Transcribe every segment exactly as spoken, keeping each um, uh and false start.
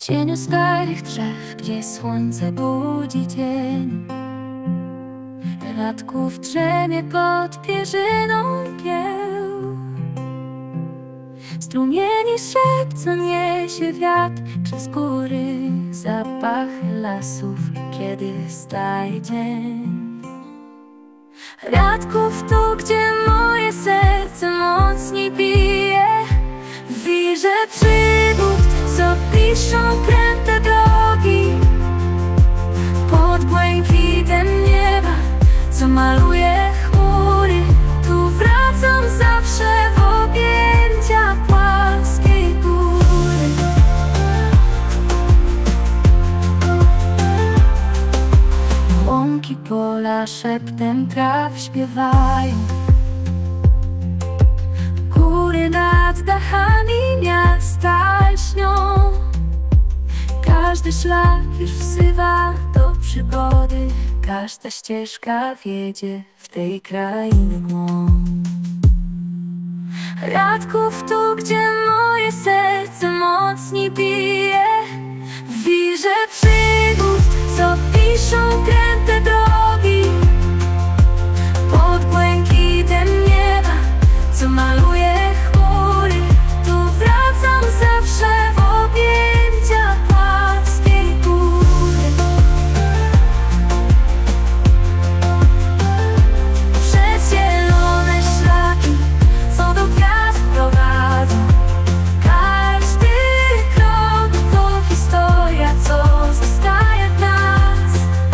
cieniu starych drzew, gdzie słońce budzi dzień, radków drzemie pod pierzyną kieł. Strumieni szepcą niesie wiatr przez góry, zapachy lasów, kiedy staje dzień. Radków tu, gdzie moje serce mocniej bije, w wirze przygód, co piszą kręte drogi, pod błękitem nieba, co maluje chmury. Tu wracam zawsze w objęcia płaskiej góry. Łąki pola szeptem traw śpiewają, góry nad dachami miasta lśnią. Każdy szlak już wzywa do przygody, każda ścieżka wiedzie w tej krainy głąb. Radków tu, gdzie moje serce mocniej bije, w wirze przygód, co piszą kręte drogi, pod błękitem nieba, co maluje chmury. Tu wracam zawsze w objęcia płaskiej góry. Przez zielone szlaki, co do gwiazd prowadzą, każdy krok to historia, co zostaje w nas.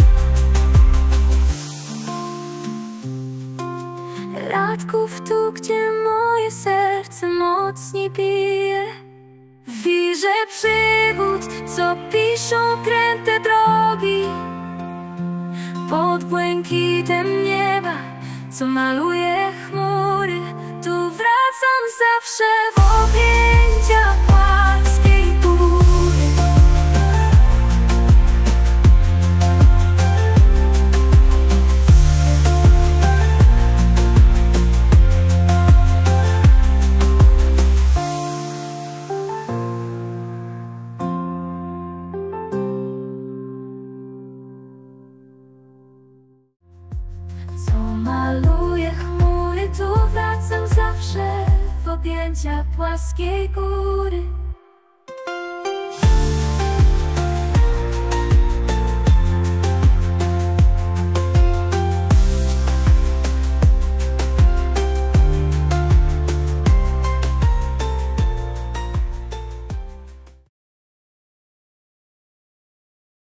Radków tu, gdzie moje serce mocniej bije, w wirze przygód, co piszą kręte drogi, pod błękitem nieba, co maluje chmury. Tu wracam zawsze w objęcia płaskiej góry. Co maluje chmury, tu wracam zawsze w objęcia płaskiej góry.